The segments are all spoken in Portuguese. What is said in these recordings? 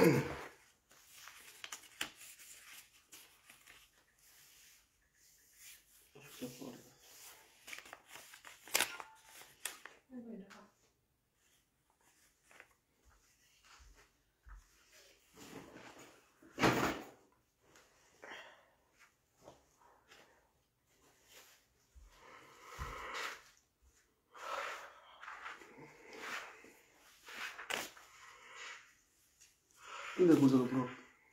Ile kuza bro.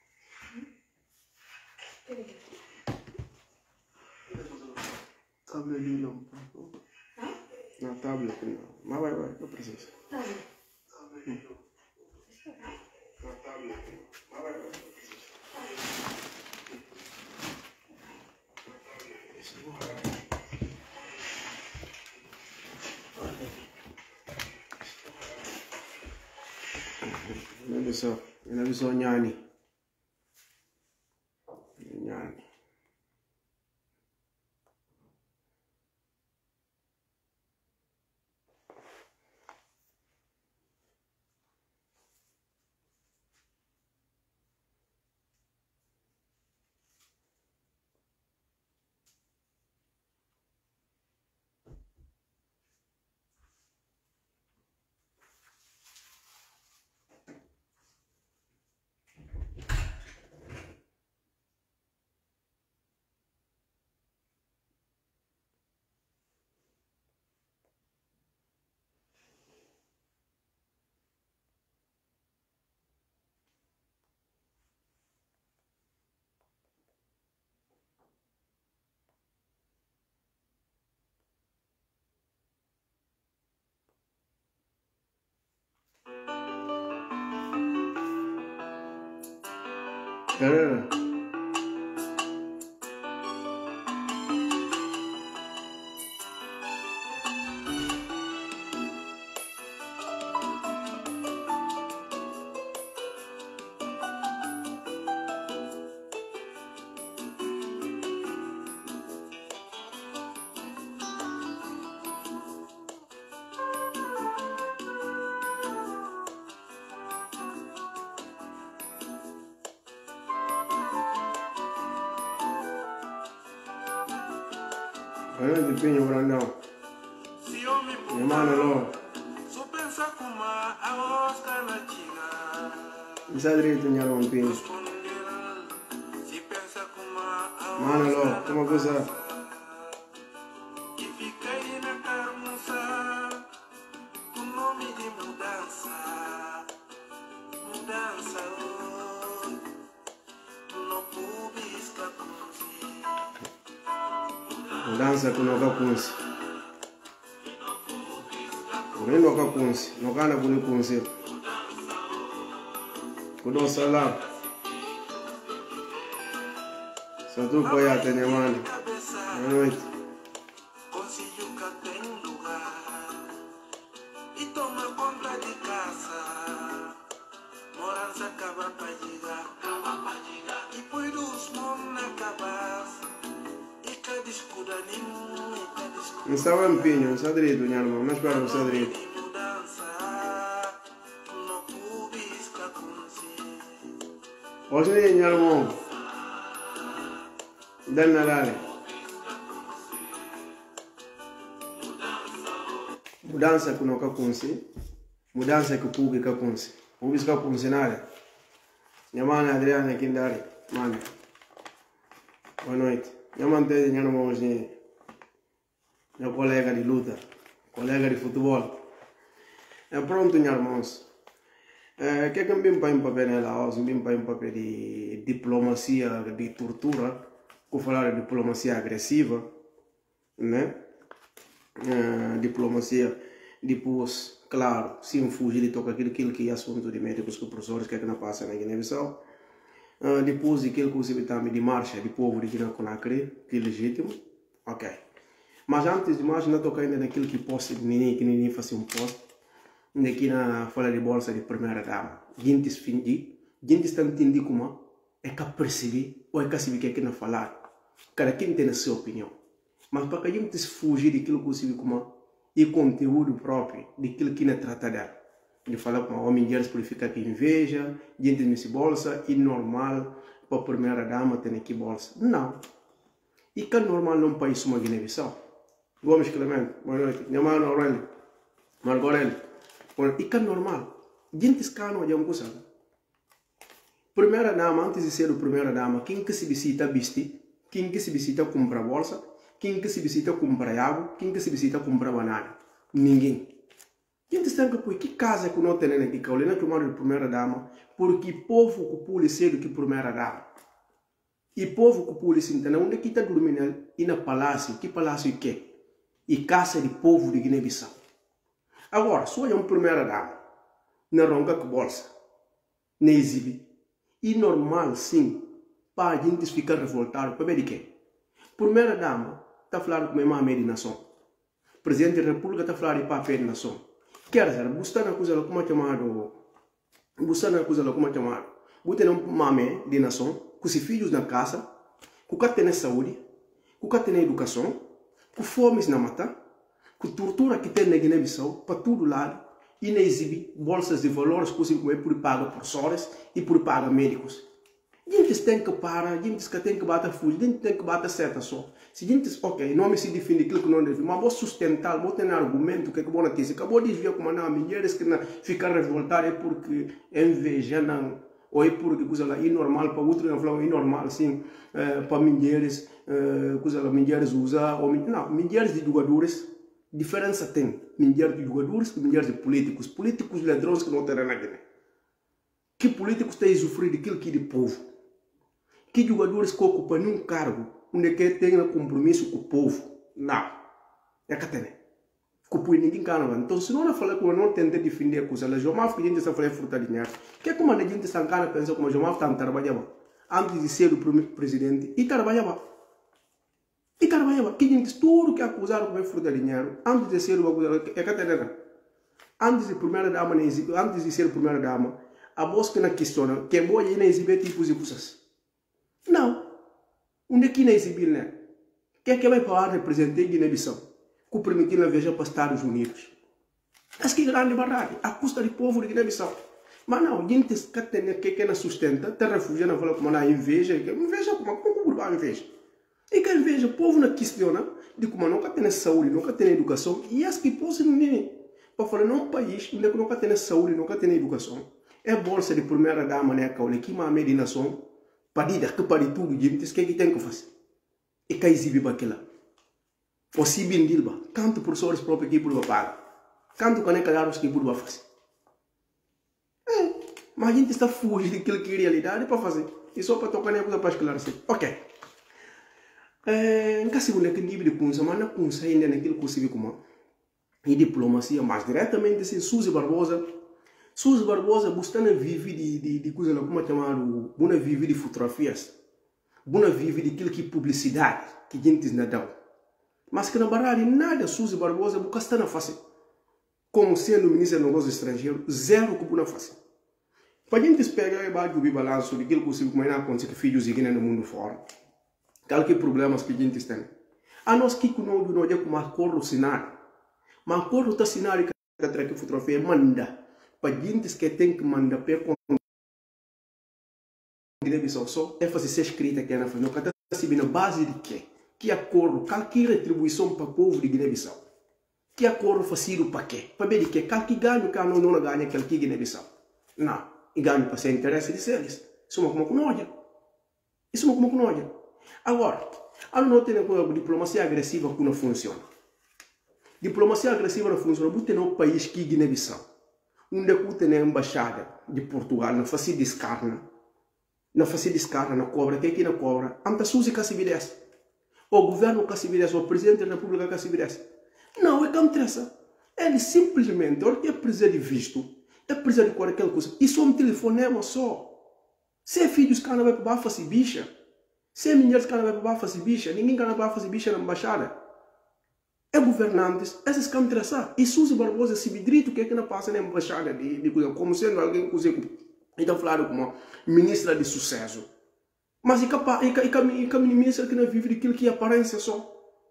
Tablet dilo. Na tablet no. Ma vai, não precisa. Tablet. Na tablet. Ma vai, não precisa. Inaviso nyani. Nyani. Galera. Olha o desempenho, Brandão. Minha mano, Ló. Isso é direito, minha rompinha. Mano, Ló, como coisa. Mudança com o Kakunsi. Urendo o Kakunsi. No cana com o Kunsi. Kudo salam. Santu foi até minha mãe. Boa noite. E toma conta de casa. Morança acaba para chegar. E põe dos mãos na cabeça. Não estava em pinho, não está direito, minha irmã, mas espera, não está direito. Hoje, minha irmã, dá na área. Mudança que não capunse, mudança que o público capunse. O público capunse na área. Minha mãe Adriana aqui na área, mano. Boa noite. Minha mãe tem minha irmã hoje. Meu colega de luta, colega de futebol. É pronto, meus irmãos. Que é que me põe um papel nela, me põe um papel de diplomacia, de tortura, que falar de diplomacia agressiva, né? Diplomacia, depois, claro, sem fugir de tocar aquilo que é assunto de médicos, que professores que é que não passa na Guiné-Bissau. Depois, aquilo que você está de marcha, de povo de Guiné-Conakry, que é legítimo, ok. Mas antes de mais, não estou ainda naquilo que posso que ninguém faz um post, aqui na fala de bolsa de primeira dama. Gente está entendendo como é que perceber ou é que saber o que é que não falar. Cada quem tem a sua opinião. Mas para que a gente fugir daquilo que você como é conteúdo próprio, daquilo que não trata dela. Ele fala que homem mulheres purifica que inveja, gente me se bolsa, e normal para a primeira dama ter que bolsa. Não. E que normal num país como a Guiné-Bissau. Gomes Clemente, boa noite. Minha mãe Aurélio, Margorelli. E que normal. Gente escano de um coisa. Primeira dama, antes de ser a primeira dama, quem que se visita veste, quem que se visita compra bolsa, quem que se visita compra água, quem que se visita compra banana. Ninguém. Gente está que casa que não tem aqui, que eu lembro que eu de primeira dama, porque povo que pule cedo que primeira dama. E povo que pule se entende, onde que está dormindo e na palácio, que palácio que é? E casa de povo de Guiné-Bissau. Agora, só é uma primeira dama, na ronca que bolsa, na exibe. E normal, sim, para a gente ficar revoltado, para ver de quê? Primeira dama, está falando com a minha mãe de nação. Presidente da República está falando de papel de nação. Quer dizer, buscar na coisa como é chamado, buscar na coisa como é chamado, botar uma mãe de nação, com os filhos na casa, com que tem saúde, com que tem educação, com fome na mata, com tortura que tem na Guiné-Bissau, para todo lado, e na exibir bolsas de valores que você por pagar professores e por pagar médicos. Gente tem que parar, gente que tem que bater fugir, gente tem que bater certa só. Se gente, ok, não me se defende aquilo que não deve, mas vou sustentar, vou ter argumento que é bom notícia. Acabou de ver como não, mulheres que ficam revoltadas é porque inveja não, ou é porque coisa lá é normal para outro não falar é normal assim para mulheres, coisa lá mulheres usar ou não, mulheres de jogadores. Diferença tem mulheres de jogadores e mulheres de políticos. Políticos ladrões que não terão na Guiné. Que políticos têm sofrido aquilo que é de povo. Que jogadores que ocupam num cargo onde que tem um compromisso com o povo. Não. É que tem. Que ninguém canava. Então, se não falar que eu não tentei defender a coisa, já mais que a gente está falando fruta de dinheiro. Que é como a gente está cana pensa como já mais está trabalhando antes de ser o presidente e trabalhava. E trabalhava, que gente tudo que acusaram como fruta de dinheiro, antes de ser o acusado, é que antes de primeira dama, antes de ser primeira dama, a voz que não questiona, que é boa e não exibir tipos de coisas. Não. Onde é que não exibir, né? Quem é que vai falar representante de Guiné-Bissau? Que permitir a viajar para os Estados Unidos. Mas que grande barragem, a custa do povo de Guiné-Bissau. Mas não, gente que não sustenta, está refugiando, fala como não inveja, inveja como vai inveja? E que inveja, o povo não questiona de como nunca tem saúde, nunca tem educação. E as que possam para falar num país onde nunca tem saúde, nunca tem educação. É bolsa de primeira dama, né? Que uma medinação, para dizer que para tudo, gente, o que tem que fazer? E que exibe aquilo. Ou se bem dilba, quanto professores próprios que por pagar? Quanto canecalados que por fazer? Mas a gente está fugindo daquilo que é realidade para fazer. E só para tocar nem coisa para esclarecer. Ok. Nunca se vê aquele nível de coisa, mas não consegue ainda naquilo que você vê como e diplomacia, mas diretamente assim, Suzy Barbosa, buscando vive de coisa como é chamado, buna vive de fotografias, buna vive de aquilo que publicidade, que gente não dá. Mas que na verdade nada Suzy Barbosa busca estar na face, como sendo ministro dos negócios estrangeiros, zero que buna face. Para a gente pegar o balanço daquilo que você como é acontece que filhos de Guiné no mundo fora. Qual que problemas que a gente tem? A nós que não é como acordo cenário. Mas acordo está cenário que a fotografia manda. Para gente que tem que mandar para Guiné-Bissau só é fazer ser escrita que é na frente. Não está se na base de quê? Que acordo, qual que retribuição para o povo de Guiné-Bissau? Que acordo facido para quê? Para ver de quê? Qual que ganha que não ganha aquele que Guiné-Bissau? Não. E ganha para ser interesse de eles. Isso é uma como olha. Isso é uma como olha. Agora, a não tem diplomacia agressiva que não funciona. Diplomacia agressiva não funciona. Você tem um país que é Guiné-Bissau, onde tem a embaixada de Portugal, não faz descarna, não cobra, quem que não cobra? Anta Suzy que se viresse. O governo que se viresse, o presidente da República que se viresse. Não, é que interessa. Ele simplesmente, olha que é precisar de visto, é precisar de qualquer coisa. Isso é um telefonema só. Se é filhos que não vai para fazer bicha, se é mulheres que não vai para fazer bicha, ninguém que não vai fazer bicha na embaixada. É governantes, esses que interessam. E Suzy Barbosa se vidrito que é que não passa na embaixada de coisa, como sendo alguém que você está falando como ministra de sucesso. Mas e a ministra que não vive daquilo que é aparência só.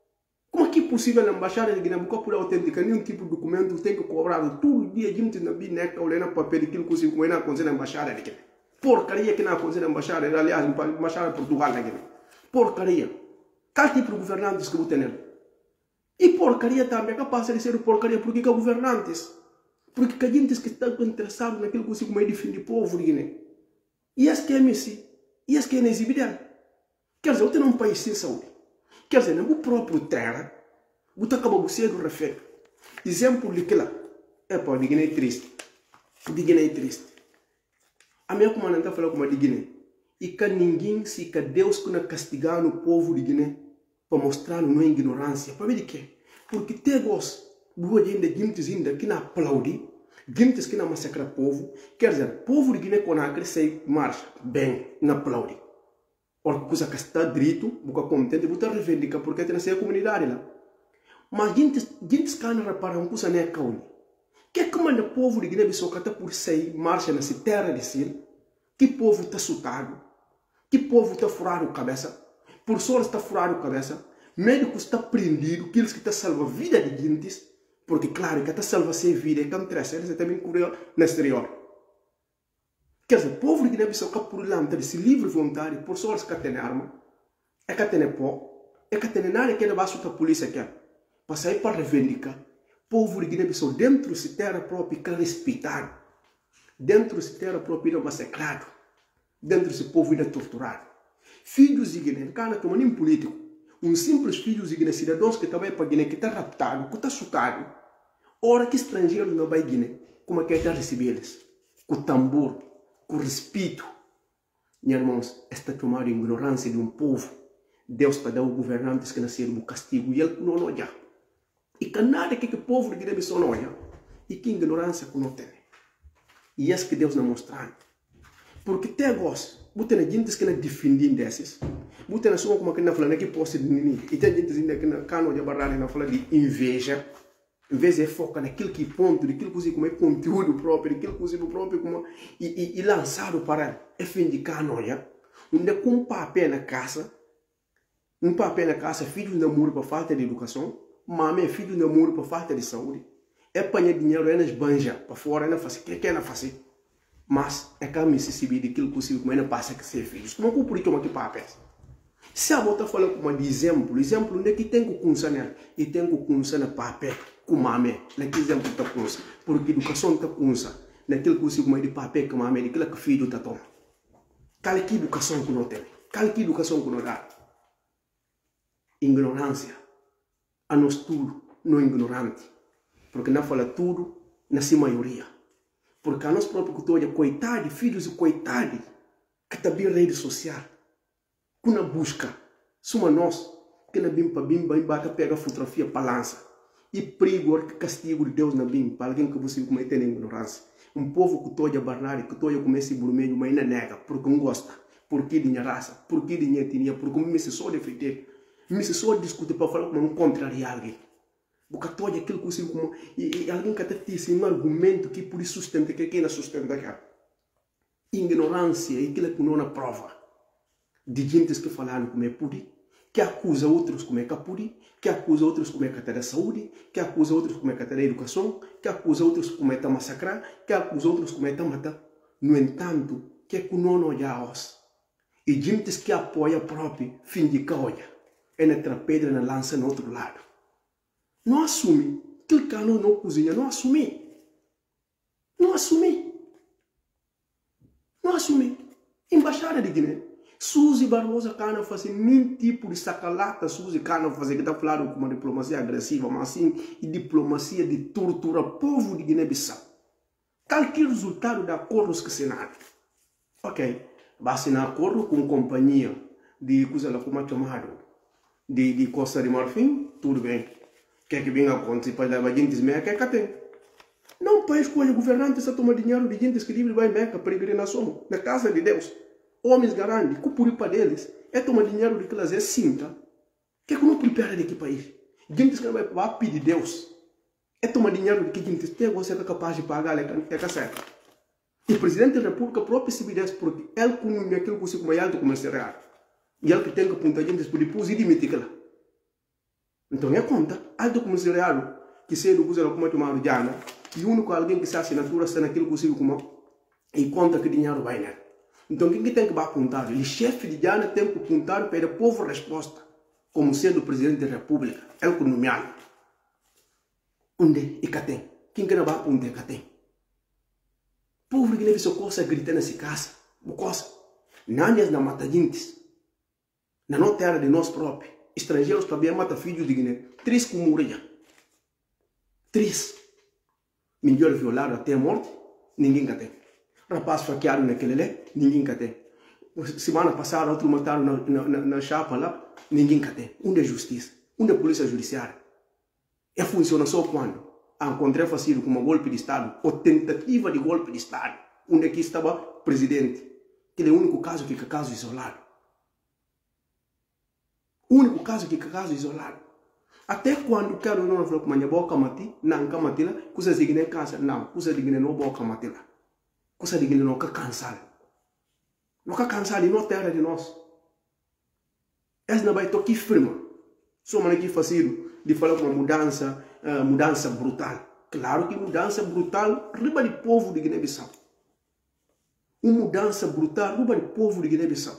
Como é que é possível a embaixada de Guiné por autenticar nenhum tipo de documento tem que cobrar todo dia gente na bineca olhando o papel daquilo que você não aconselha na embaixada de Guiné. Porcaria que não aconselha na embaixada, aliás, na embaixada de Portugal na Guiné. Porcaria. Qual tipo de governantes que você tem? E porcaria também é capaz de ser porcaria porque que governantes. Porque a gente que está interessado naquilo que você vai defender o povo de Guiné. E esse que é Messi. E esse que é exibido. Quer dizer, eu tenho um país sem saúde. Quer dizer, no próprio terra, você acaba de ser do refém. Exemplo de que lá, é para de Guiné triste. De Guiné triste. A minha comandante falou como de Guiné. E que ninguém se que Deus que não castigar o povo de Guiné para mostrar não ignorância. Para ver de quê? Porque te gosto, boa gente ainda que não aplaude, gente que não massacra o povo. Quer dizer, o povo de Guiné quando a crescer marcha, bem, não aplaude. Porque você está direito, você contente, você reivindica porque tem essa comunidade lá. Mas gente que não repara um coisa nem caule. Que como o povo de Guiné-Bissau está por sair marcha nessa terra de Sil, que povo está assustado, que povo está furado a cabeça, por sorte está furado a cabeça, médicos está prendido, aqueles que estão salvando a vida de gente, porque claro que está salvando a sua vida, que interessa, eles também curam no exterior. Quer dizer, o povo de Guiné-Bissau que por lá de se livre voluntário, por sorte que tem arma, é que tem pó, é que tem nada que debaixo da polícia quer. Para sair para reivindicar, o povo de Guiné-Bissau dentro de terra própria que é respeitado, dentro de terra própria é massacrado, dentro desse povo é torturado. Filhos de Guiné, cara, não é nem político, um simples filho de Guiné, cidadãos que também para Guiné, que está raptado, que está chutado, ora que estrangeiro não vai Guiné, como é que está receber eles? Com tambor, com respeito. Meus irmãos, esta tomada de ignorância de um povo, Deus está dando governantes que nasceram no castigo e ele não olha. E que nada que o povo de Guiné-Bissau não olha, e que ignorância que não tem. E é que Deus não mostra. Porque até gosto, você tem gente que não defendem desses, você tem só como que não fala que posse de ninguém, e tem gente que não cano de barrar não fala de inveja. Em vez de focar naquilo que ponto, naquilo que você como é conteúdo próprio, naquilo que você próprio como e lançado para reivindicar noia, onde com um papel na casa, filho de namoro para falta de educação, mãe filho de namoro para falta de saúde, é apanhar dinheiro é nas banjas para fora, não faz, que é não fazer, mas é que a Mississippi daquilo que você como é não passa que ser filhos, como é que por isso que papel. Se a bota fala como de exemplo onde é que tem que conhecer e tem que conhecer no papel. Como mame, naquele exemplo está consa, porque a educação está consa, naquele que você como de papel que mame, naquele que filho está toma. Qual que educação que não tem? Qual que educação que não dá? Ignorância. A nós tudo não é ignorante, porque não fala tudo, nasce maioria. Porque a nós próprio que toda coitado, filhos e coitado, que está bem rede social, que na busca, suma nós, que na bimba bata pega a fotografia para lança. E perigo que castigo de Deus na bim para alguém que você comete na ignorância. Um povo que toja barnari, que toja comece burmeio, mas ainda nega, porque não gosta, porque de minha raça, porque de minha etnia, porque me se só defender, me se só discutir para falar como um contrariar alguém. Porque toja aquilo que você como e alguém que até tem um argumento que por isso sustenta que quem não sustenta aquela ignorância e aquilo que não na prova de gente que falaram como é puri, que acusa outros como é capuri, que acusa outros como é que está da saúde, que acusa outros como é que está da educação, que acusa outros como é que está massacrar, que acusa outros como é que está matar. No entanto, que é que não olhamos. E gente que apoia próprio, fim de que olha, é na pedra na lança no outro lado. Não assume, aquele que não cozinha, não assume. Não assume. Não assume. Embaixada de Guiné. Suzy Barbosa cana fazer nenhum tipo de sacalata, Suzy cana fazer que está falando com uma diplomacia agressiva, mas sim e diplomacia de tortura povo de Guiné-Bissau. Qual que é o resultado de acordos que se nada? Ok, basta assinar acordo com companhia de coisa como é chamado de Costa de Marfim, tudo bem. Quer que venha acontecer para levar gente meia que tem. Não para escolher governantes a tomar dinheiro de gente que livre vai meca peregrinação na casa de Deus. Homens grandes, que por para deles, é tomar dinheiro de classe cinta. Que não prepara de que país? Gente que vai pedir Deus. É tomar dinheiro de que gente tem, você é capaz de pagar, é certo. E o presidente da República próprio se vê porque ele come aquilo que você come alto como real. E ele que tem que apontar gente por depois e demitir lá. Então é conta, alto comissariado, que se do usa como tomar jana, e o único alguém que se assinatura está naquilo que consigo como e conta que dinheiro vai nele. Então quem que tem que apontar? O chefe de jana tem que apontar para o povo resposta, como sendo o presidente da república, é o que nomeado. Onde e cá tem? Quem que não vai apontar cá tem? Povo que deve ser coisa gritando nessa casa, o coisa. Nanhas na mata gente, na nossa terra de nós próprios, estrangeiros também matam filhos de Guiné, 3 com murinha. 3. Melhor violado até a morte, ninguém cá tem. Rapaz faqueado naquele lé, ninguém cá tem. Semana passada, outro mataram na chapa lá, ninguém cá tem. Onde é justiça? Onde é polícia judiciária? E funciona só quando encontrei facido como golpe de Estado, ou tentativa de golpe de Estado, onde aqui estava presidente. Aquele é o único caso que é caso isolado. O único caso que é caso isolado. Até quando quero não falar com a minha boca mati, não camati lá, coisa de Guiné cansa, não, coisa de Guiné não boca mati lá. Coisa de Guiné não quer cansar. Não quer cansar de não terra de nós. Essa não vai tocar firma. Só mano aqui facido de falar com uma mudança brutal. Claro que mudança brutal riba de povo de Guiné-Bissau. Uma mudança brutal riba de povo de Guiné-Bissau.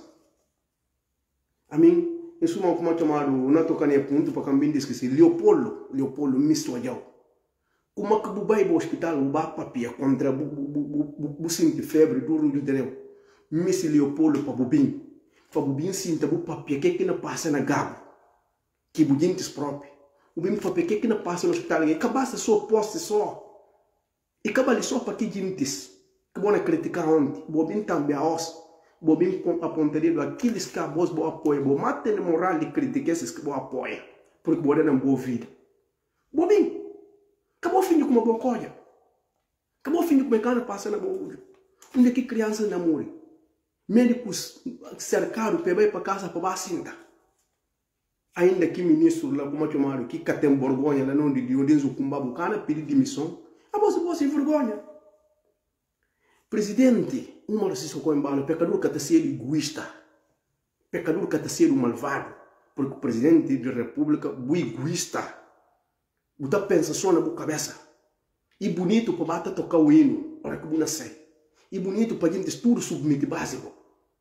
A mim, isso é como chamado, não toca nem ponto para que diz que se Leopoldo misto ajau. Como que o vai para o hospital, o vai papia contra o sinto febre duro de Deus. Miss Leopoldo para Bubim sinta o papia que não passa na gabo. Que o gente próprio. O bem papel que não passa no hospital, e acabasse só poste só. E acaba só para que gente que vão criticar ontem, o bem também a os, o bem apontaria aqueles que a voz boa apoia, o matem moral de criticar esses que boa apoia, porque o não boa vida. O bem, acabou o fim de uma boa coisa. Acabou o fim de como cana passa na boa. Onde é que crianças namoram? Médicos cercados para ir para casa para vacina. Ainda que ministro lá, como chamaram, que tem vergonha, lá não de onde o Kumbabu cana pedir demissão, a você sem vergonha. Presidente, uma das coisas que eu embalo, pecador que está sendo egoísta, pecador que está sendo malvado, porque o presidente da república é egoísta, você pensa só na sua cabeça, e bonito para bater tocar o hino, para que você sei, e bonito para a gente tudo submeter básico.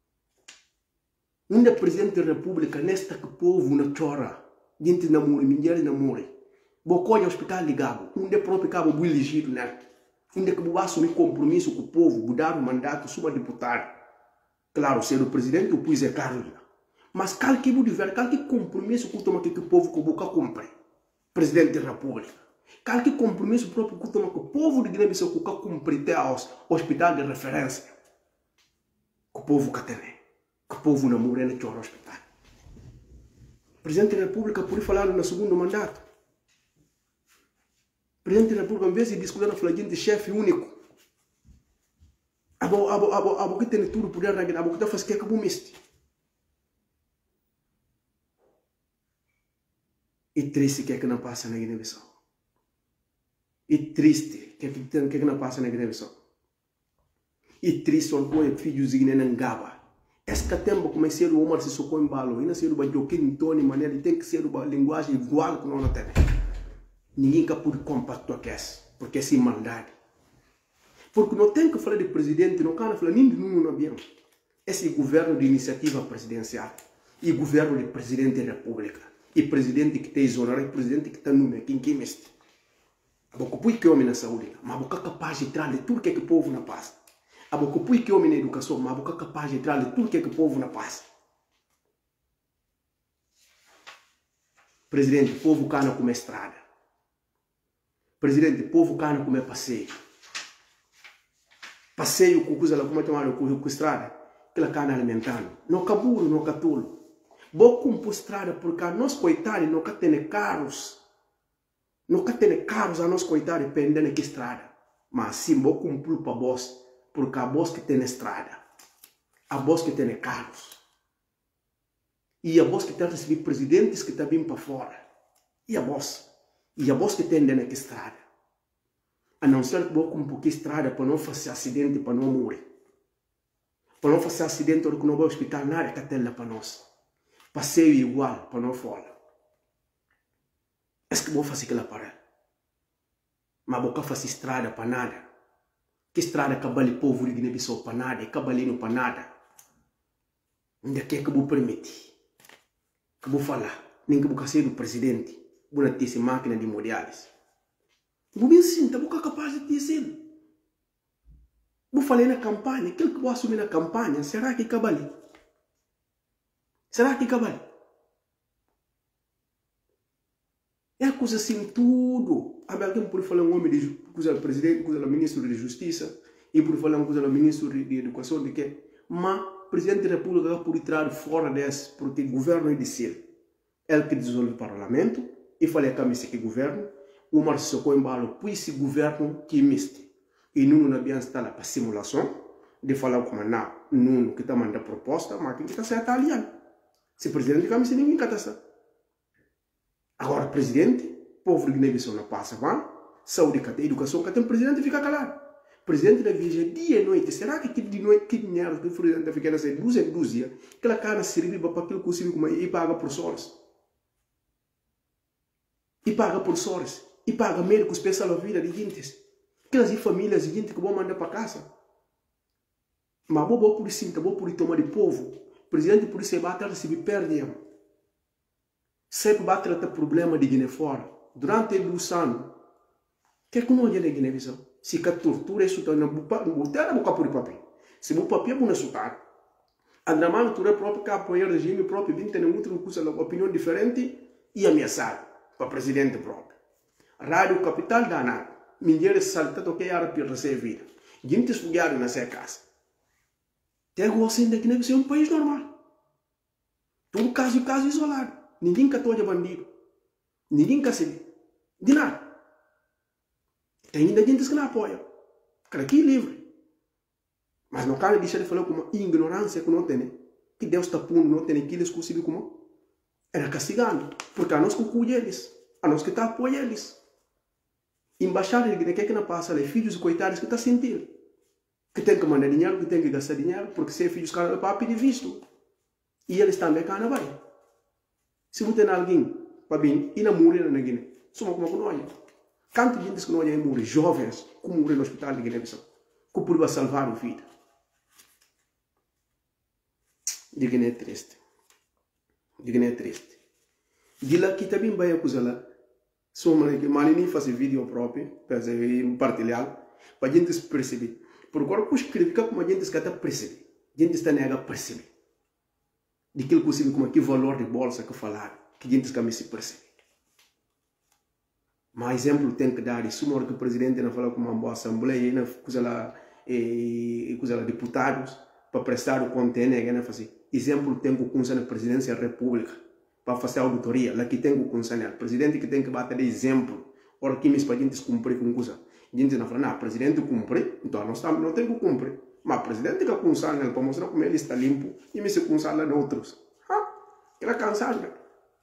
Onde é presidente da república, nesta que o povo não chora, gente namora, mulheres namora. Bocoia hospital ligado, onde é próprio cabo bui elegido, né? Onde é que vou assumir compromisso com o povo, mudar o mandato, sua deputada. Claro, ser o presidente, o pois é claro. Mas qualquer compromisso que o povo que boca cumpre. Presidente da república. Qualquer compromisso próprio que o povo de Guiné-Bissau cumpre até ao hospital de referência. Que o povo que tem. Que o povo não morre no hospital. O presidente da república por falar no segundo mandato. O presidente da república, em vez de discutir na gente chefe único, abo que tem tudo por dentro, abo que está fazendo que acabou misto. E triste que não passa na Guiné-Bissau. E triste que não passa na Guiné-Bissau. E triste quando filhos de Guiné-Nangaba. Esse tempo comecei a Omar se socou em balo, e não ser o Bajoquim, Tony, maneira, tem que ser uma linguagem igual que não tem. Ninguém pode compactuar com isso, porque é maldade. Porque não tem que falar de presidente, não quero falar nem de número no avião. Esse é o governo de iniciativa presidencial, e governo de presidente da república, e presidente que tem exonerado, e presidente que está número, quem é este? A boca põe que homem na saúde, mas a boca capaz de entrar de tudo que o povo não passa. A boca põe que homem na educação, mas a boca capaz de entrar de tudo que o povo não passa. Presidente, o povo cana como estrada. Presidente, o povo cana como passeio. Passeio com coisa lá, como é chamado, com estrada, que ela cana alimentando. Não caburo, não catulo. Boa com estrada, porque a nós coitados não tem carros. Não tem carros a nós coitados pendendo que estrada. Mas sim, boa com pulo para boss. Porque a voz que tem estrada, a voz que tem carros, e a voz que tem recebido presidentes que estão vindo para fora, e a voz que tem dentro da estrada, a não ser que vou com um pouquinho estrada para não fazer acidente, para não morrer, para não fazer acidente ou que não vai ao hospital, nada que tem lá para nós, passeio igual para não fora. Est-ce que vou fazer aquela para? Mas vou fazer estrada para nada. Que estrada cabali povo de Guiné-Bissau para nada, cabalino para nada. Onde é que vou permitir? Que vou falar? Nem que vou ser do presidente. Vou ter essa máquina de modais. Vou me ensinar, vou ser capaz de dizer. Vou falar na campanha, aquilo que vou assumir na campanha, será que cabali? Será que cabali? É coisa assim tudo. Alguém pode falar um homem de coisa presidente, coisa ministro de justiça, e pode falar uma coisa ministro de educação, de que, mas o presidente da república pode tirar fora desse, porque o governo é de si. Ele que dissolve o parlamento, e fala a camisa que governo, o Marcelo Coimbalo, pois esse governo que miste. E não na bem está para simulação, de falar como não que está mandando proposta, mas que está certo aliado. Se o presidente camisa ninguém está. Agora, o presidente, povo de Guiné-Bissau não passa, saúde, educação, que tem presidente fica calado. O presidente da vigia dia e noite. Será que de noite, que dinheiro que o presidente fica nessa 2 dias, aquela cara serve para aquilo que o civil e paga por horas? E paga por horas. E paga médicos para salvar a vida de gente. Aquelas famílias de gente que vão mandar para casa. Mas vou por isso, vou por tomar de povo. O presidente por isso vai receber perde. Sempre vai tratar problema de Guiné fora. Durante 2 anos, o que é que não é de Guiné-Bissau? Se a tortura é soltar na boca por papel. Se o papel é bom soltar, a drama tu é próprio que apoia o regime próprio, 20 anos, uma opinião diferente e ameaçado para o presidente próprio. Rádio Capital danado. Minheiros saltando que era para receber vida. Gente esfugado nessa casa. Até agora ainda Guiné-Bissau é um país normal. Todo caso isolado. Ninguém catou bandido. Ninguém quer saber. De nada. Tem ainda gente que não apoia. Cara, aqui é livre. Mas não quero deixar de falar com uma ignorância que não tem. Que Deus está pondo, não tem que eles conseguem como. Era castigando. Porque a nós que cuida eles. A nós que está apoia eles. Embaixada de Guiné que não passa, os filhos coitados que está sentindo. Que tem que mandar dinheiro, que tem que gastar dinheiro, porque se é filhos caras para pedir visto. E eles também cá não vai. Se você tem alguém para vir e não morrer na Guiné, somos como nós. Quanto gente que nós morre, jovens, que morrem no hospital de Guiné-Bissau, que por salvar a vida. De Guiné é triste. De Guiné é triste. De lá que também vai acusar lá. Somos que nem fazer vídeo próprio, para partilhar, para a gente perceber. Por agora, eu escrevi como a gente está perceber. A gente está nega perceber. De aquilo possível como que valor de bolsa que falar, que a gente está se perceber. Mas exemplo tem que dar, se que o presidente não fala com uma boa assembleia, não usa lá deputados para prestar o conteúdo, não fazer. Exemplo tem que o na presidência da república para fazer a auditoria, lá que tem que o o presidente que tem que bater de exemplo, ora que para a gente cumprir com coisa. A gente não fala, não, o presidente cumpre, então nós não temos que cumprir. Mas o presidente que consana para mostrar como ele está limpo e me se consana de outros. Ele é cansado.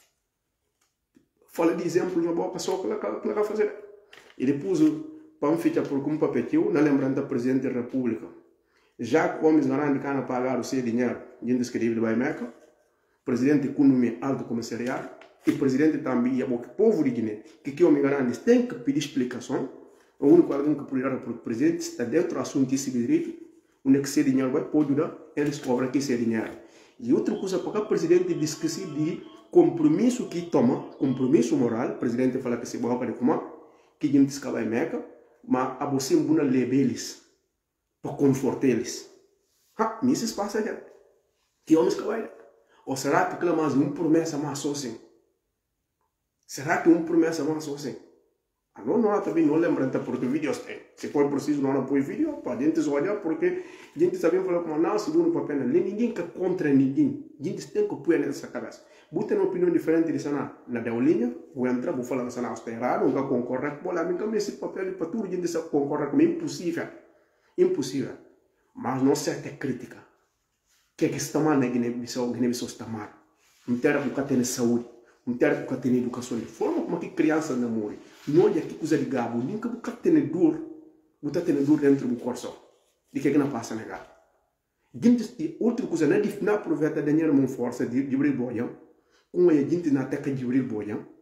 Fala de exemplo na boa pessoa que ele vai fazer. E depois, para um ficar por como papel, não lembrando da presidente da república. Já que homens não andam a pagar o seu dinheiro, a gente escreve vai Meca, presidente da economia alto comissariado, e presidente também, o povo de Guiné, que homem grande tem que pedir explicação. O único alguém que pode dar para o presidente está dentro do assunto desse direito. Onde que esse dinheiro vai pode dar, eles cobram que esse dinheiro. E outra coisa, porque o presidente diz que se de compromisso que toma, compromisso moral, o presidente fala que se vai para como, que a gente escava em Meca, mas a você é uma lei deles, para confortar eles. Mas isso passa já. Que homens que vai. Ou será que aquela mais uma promessa mais assim? Será que uma promessa mais assim? Não também não lembrando porque vídeos tem. Se for preciso não apoio vídeo, para a gente olhar porque a gente sabia falar como não, segundo o papel, ninguém que contra ninguém. A gente tem que pôr nessa cabeça. Bota uma opinião diferente de sana na deolinha, vou entrar, vou falar que sana está errado, nunca concorre com ela, nunca esse papel para tudo a gente concorre com impossível. Impossível. Mas não certa crítica. Que é que está mal na Guiné-Bissau está mal. Não tem que ter saúde. Não tem que ter educação de forma como que criança não morre. Não é que coisa de gabo, nunca vou ter dor. Vou ter dor dentro do coração. De que não passa negado. Outra coisa, não aproveita dinheiro com força de abrir boião. Como a gente não ataca de abrir boião.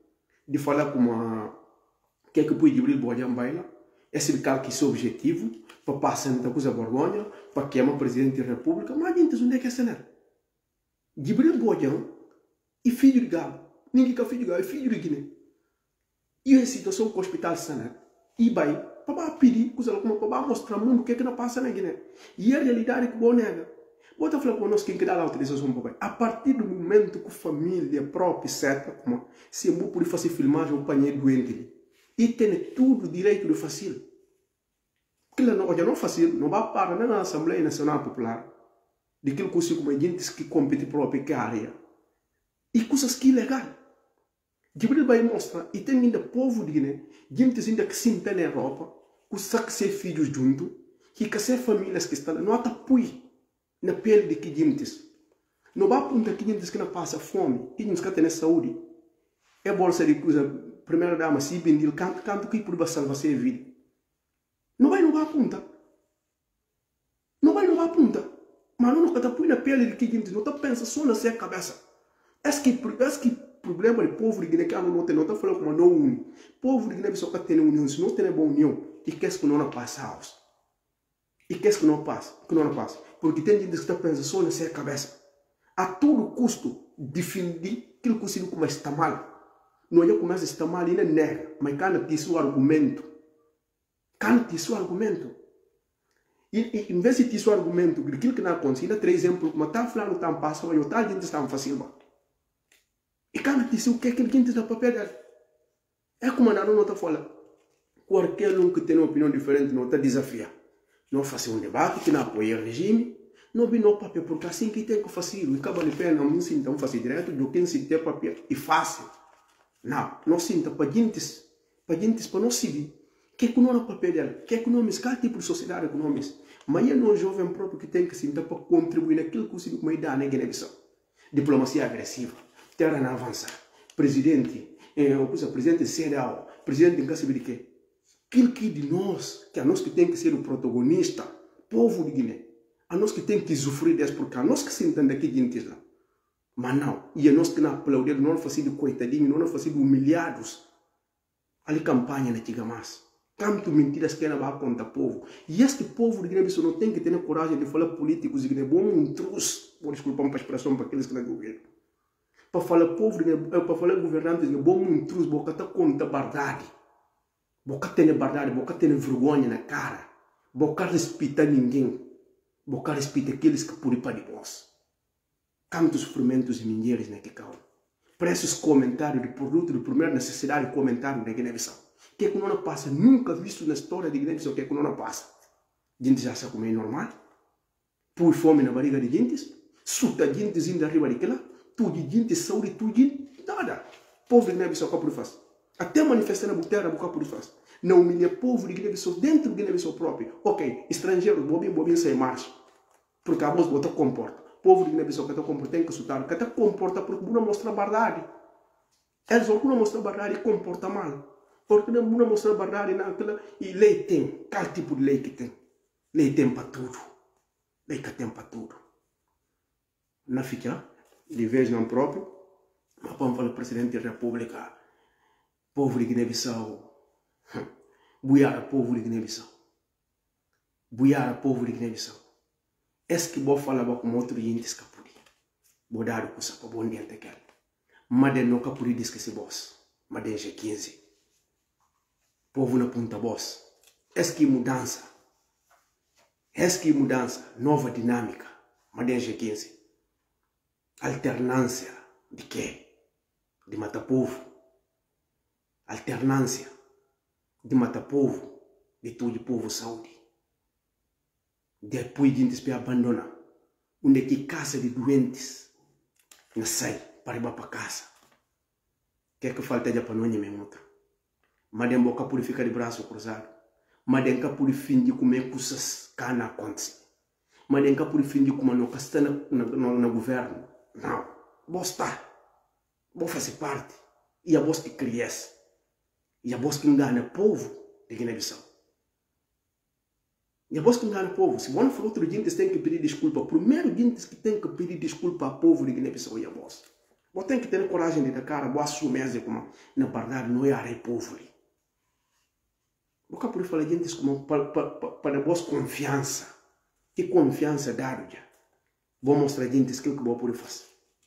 de falar com uma que é que pode Jibril Bodian baila, esse que seu objetivo, para passar muita coisa vergonha, para queimar o presidente da república, mas a gente não é que é cenário. Jibril Bodian é filho de galo, ninguém que é filho de galo, é filho de Guiné. E a situação com o hospital cenário, e vai, para pedir, para mostrar o mundo o que é que não passa na Guiné. E a realidade que o nega. Bota falar com nós quem que dá a autorização para a partir do momento que a família própria certa, como se eu poder fazer filmagem o companheiro doente, e tem tudo o direito de fazer. Porque não é fácil, não vai parar na Assembleia Nacional Popular, daquilo que como gente que compete própria que área, e coisas que é ilegal. Jibril vai mostrar, e tem ainda povo de Guiné, gente ainda que se entende na Europa, que sabe ser filhos juntos, que ser famílias que estão lá, não há apoio na pele de que gente. Não vai apontar que gente que não passa fome, e não tem saúde. É bolsa de coisa, primeira dama, se bendir, canto que por salvar a vida. Não vai apontar. Não vai apontar. Mas não está põe na pele de que gente, não está pensando só na sua cabeça. Est-ce que problema de povo de Guiné que não está falando como não une. Povo de Guiné só que tem união, se não tem boa união, e qu'est-ce que não passa? E qu'est-ce que não passa? Porque tem gente que está pensando só na sua cabeça. A todo custo, defender aquilo que como está mal. Não é como está mal e não nega, mas cana tem seu argumento. E em vez de ter seu argumento, aquilo que não acontece, ainda três exemplos, como está falando, está passando, e tal gente está fazendo. E cana tem seu o que aquele gente está papel dela. É como não está falando. Qualquer um que tem uma opinião diferente não está desafiando. Não fazer um debate que não apoia o regime, não vi no papel, porque assim que tem que fazer, e acaba de pena, não sinta fazer direto, do que se tem papel, e fácil. Não sinta para gente para não seguir. Que não é o papel dela, que econômico, qual tipo de sociedade econômica. Mas é um jovem próprio que tem que sentar para contribuir naquilo que se como dá na Guiné-Bissau. Diplomacia agressiva, terra não avançar, presidente CDAO, presidente em casa de quê? Aquilo que de nós, que a nós que tem que ser o protagonista, povo de Guiné, a nós que tem que sofrer dessa, porque a nós que se entende aqui gente lá. Mas não, e a nós que não aplaudimos, não fazer de coitadinho, não fazer de humilhados. Ali campanha na tiga mais. Tanto mentiras que não vai contar povo. E esse povo de Guiné-Bissau não tem que ter coragem de falar políticos de Guiné, bom um truce, vou desculpar uma expressão para aqueles que não governo. Para falar povo de Guiné, para falar governantes de Guiné, bom um truce, boca tá conta verdade. Boca tem verdade, boca tem vergonha na cara. Boca respeita ninguém. Boca respeita aqueles que por para de vós. Tantos sofrimentos e minheiros naquele caso. Preços comentários de produto de primeira necessidade, comentário da Guiné-Bissau. O que é que não passa? Nunca visto na história de Guiné-Bissau o que é que não passa. Gente já sabe como é normal. Põe fome na barriga de gente. Suta gente indo arriba daquela. Tudo gente, saúde, tudo nada. Povo de Guiné-Bissau, o que por faz? Até manifestar na boteira, o que por faz? Não humilha povo de Guiné-Bissau dentro de Guiné-Bissau próprio. Ok, estrangeiros, bobinho sem marcha. Porque a voz bota comporta. Povo de Guiné-Bissau que está comportando, tem que soltar, que está comporta porque não mostra a verdade. Eles não mostram a verdade e comporta mal. Porque não mostra a verdade naquela. E lei tem. Qual tipo de lei que tem? Lei tem para tudo. Lei que tem para tudo. Não fica de vez não próprio. Mas vamos falar presidente da República. Povo de Guiné-Bissau. Buiar povo de Guiné-Bissau. Buiar povo de Guiné-Bissau. Est-ce que vou falar com outro gente escapuri? Vou dar o curso para bom dia até que mas de não capuri diz que se boss. Mas de G15. Povo na ponta boss. Est-ce que mudança? Est-ce que mudança? Nova dinâmica. Mas de G15. Alternância de quê? De matar povo. Alternância de matar povo. De todo povo saúde. Depois de gente abandona, onde que casa de doentes, não sai para ir para casa. O que é que falta de para não ir mesmo? Mas de boca por ficar de braço cruzado, mas de por fim de comer coisas que não acontecem, mas de por fim de comer não está no governo. Não, vou estar, vou fazer parte, e a voz que cresce, e a voz que engana o povo de Guiné-Bissau. E a voz que engana o povo. Se você for outro gente tem que pedir desculpa. Primeiro gente que tem que pedir desculpa ao povo de Guiné-Bissau é a voz. Você tem que ter coragem de dar cara, boa assumir como na verdade não é a povo. Você pode falar gente como para boa confiança. Que confiança dado já. Vou mostrar gente que você pode fazer.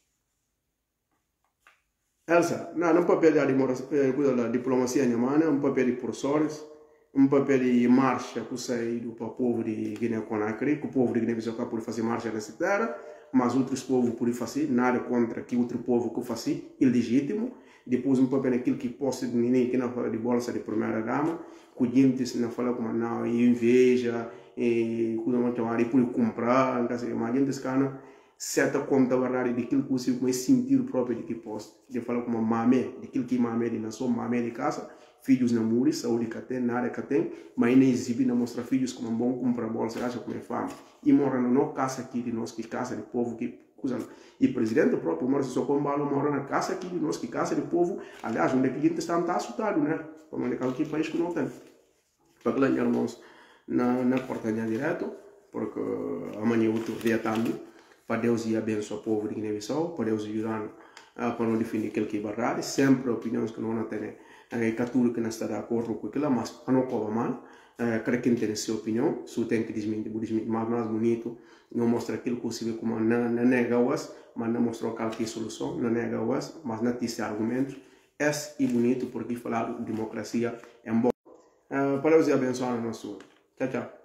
Elsa, não papel da diplomacia alemã, um papel de professores, um papel de marcha que saiu para o povo de Guiné-Conakry, que o povo de Guiné-Bissau pode fazer marcha nessa terra, mas outros povos podem fazer, nada contra que outro povo que faça, ilegítimo. Depois um papel naquilo que possa de ninguém que não fala de bolsa de primeira dama, que gente não fala como não, e inveja, e quando não chamar, e por comprar, mas gente cana certa conta verdade daquilo que você vai sentir próprio de que posta. De falar como mamé, daquilo que mamé de nação, mamé de casa, filhos não morrem, saúde que tem, nada que tem, mas não exibe, não mostra filhos como bom comprar bolsa, acha como é fama. E mora na casa aqui de nós, que casa de povo, que coisa. E o presidente próprio, mora só com balo, mora na casa aqui de nós, que casa de povo, aliás, onde é que a gente está assustado, né? Para onde é que país que não tem. Para que lá, irmãos, na portaria direto, porque amanhã outro dia também, para Deus e abençoar o povo de Guiné-Bissau, para Deus ajudar para não defender aquilo que é verdade, sempre opiniões que não têm, católico que não está de acordo com aquilo, mas não cobra mal, cada quem tem a sua opinião, se tem que desmentir, mais bonito, não mostra aquilo que você vê como não nega-os, mas não mostra qual que é a solução, não nega-os, mas não tem argumentos, é bonito porque falar de democracia é bom. Para Deus e abençoar o nosso. Tchau, tchau.